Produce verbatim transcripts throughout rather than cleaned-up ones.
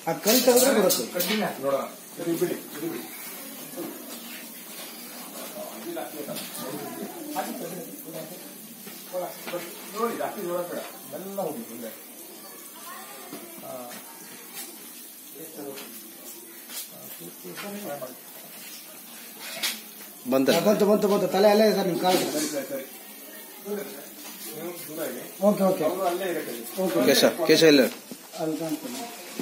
ಆ ಕಲ್ ತೆಗೆದ್ರೆ ಬರುತ್ತೆ. ಕಡ್ಡಿನ ನೋಡೋಣ. ಸರಿ ಬಿಡಿ ಬಿಡಿ ಬಿಡಿ. ನೋಡಿ ಜಾಸ್ತಿ ಜೋರ ಬೇಡ, ಎಲ್ಲ ಹೋಗಿ ಮುಂದೆ. ಬಂತು ಬಂತು ಬಂತು ಬಂತು ತಲೆ ಅಲ್ಲೇ ಇದೆ ಸರ್ ನಿಮ್ಮ ಕಾಲು. ಸರಿ ಸರಿ ಸರಿ ದೂರ ಇದೆ. ಓಕೆ ಓಕೆ ಅವರು ಅಲ್ಲೇ ಇರಕ್ಕೆ. ಓಕೆ ಕೇಶ ಕೇಶ ಇಲ್ಲ ಅಲ್ಲಿ ಕಾಣ್ತೀನಿ.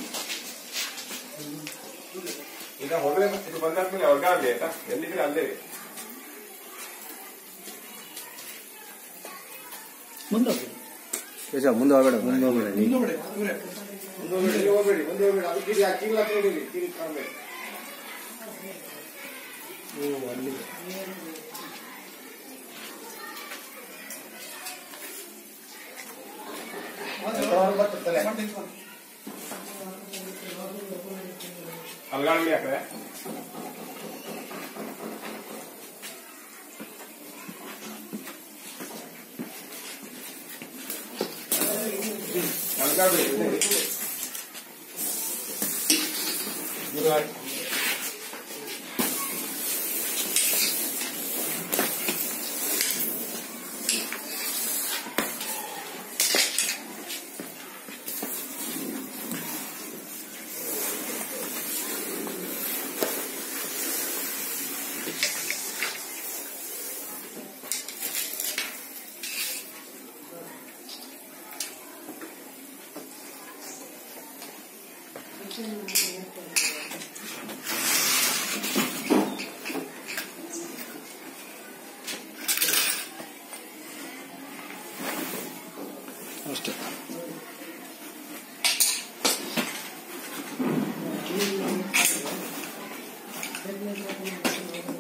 ಈಗ ಹೊರಗಡೆ ಇದು ಬಂದಾದ್ಮೇಲೆ ಹೊರಗಾಗ್ಲಿ ಆಯ್ತಾ, ಎಲ್ಲಿದ್ರೆ ಅಲ್ಲೇ ಇದೆ. ಮುಂದೆ ಕೇಶ ಮುಂದೆ ಹೋಗಬೇಡ ಮುಂದೆ ಹೋಗಬೇಡ ಮುಂದೆ ಹೋಗ್ಬೇಡಿ ಮುಂದೆ ಹೋಗ್ಬೇಡಿ ಮುಂದೆ ಹೋಗ್ಬೇಡಿ. ಅದು ಕಿಡಿ ಆ ಕೀಲ್ ಹತ್ರ ಹೋಗಿ ಕಿಡಿ ಕಾಣಬೇಡಿ. ಓ ಅಲ್ಲಿ ಅಲ್ಗಾಡ್ಲಿ ಆ ಕಡೆ. ಅಲ್ಗಾಡ್ಬೇಡಿ ಅಷ್ಟೇ. Thank you.